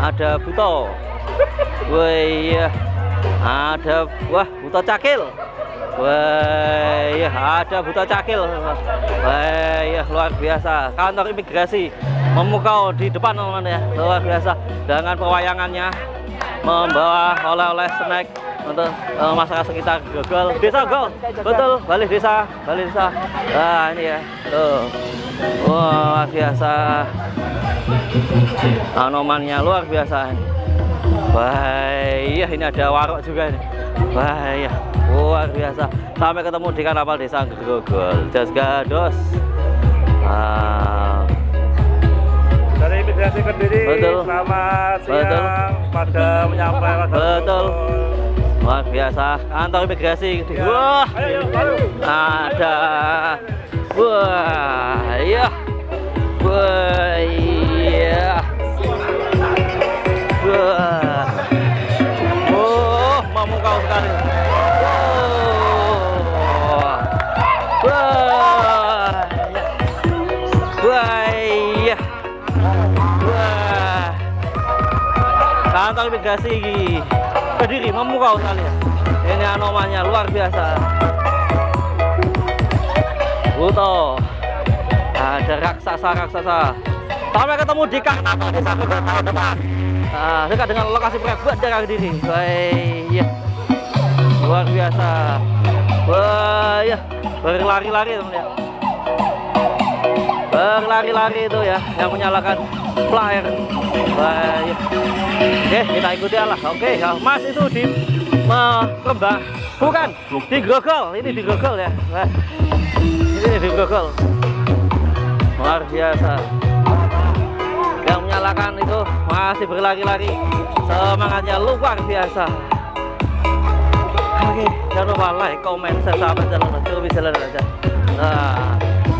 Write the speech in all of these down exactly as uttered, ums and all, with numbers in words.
ada Buto. Wah iya, ada wah Buto Cakil. Wah iya, ada Buto Cakil. Wah iya, luar biasa. Kantor imigrasi memukau di depan teman-teman ya, luar biasa dengan perwayangannya, membawa oleh-oleh snack untuk uh, masyarakat sekitar Grogol. Desa Gol, betul, balik desa, balik desa. Nah ini ya, tuh, wah luar biasa. Anomannya luar biasa ini. Wah iya, ini ada warok juga ini. Wah iya, luar biasa. Sampai ketemu di Karnaval Desa Grogol, Jas Gados. Ah. Dari imigrasi Kediri, betul. Selamat siang betul. pada menyampaikan pada betul. Luar biasa, kantor imigrasi Kediri. Ya. Wah, ayo, ayo, ada, wah, iya, wah, iya, wah, oh, memukau sekali. Wah, wah, wah, iya. Wah, kantor imigrasi Kediri memukau sekali ya. Ini anomalnya luar biasa. Buto, ada raksasa-raksasa. Sampai ketemu di Karnaval Desa Grogol tahun depan. Nah, dekat dengan lokasi proyek Bandara Kediri. Wah, iya, luar biasa. Wah, iya, berlari-lari teman ya. Berlari-lari itu ya, yang menyalakan flyer. Wah, iya. Oke, kita ikuti lah. Oke, ya, Mas itu di Rembang, bukan di Grogol. Ini di Grogol ya. Wah, ini di Grogol. Luar biasa. Yang menyalakan itu masih berlari-lari. Semangatnya luar biasa. Oke, jangan lupa like, komen, share, sahabat channel Cukup Jalan aja. Nah.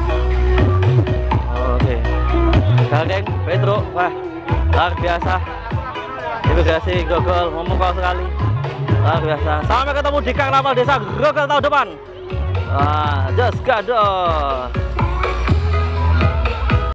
Oke, Gageng, Petro, wah, luar biasa. Imigrasi Grogol memukau sekali, luar biasa. Sampai ketemu di Karnaval Desa Grogol tahun depan. Wah, Jas Gados.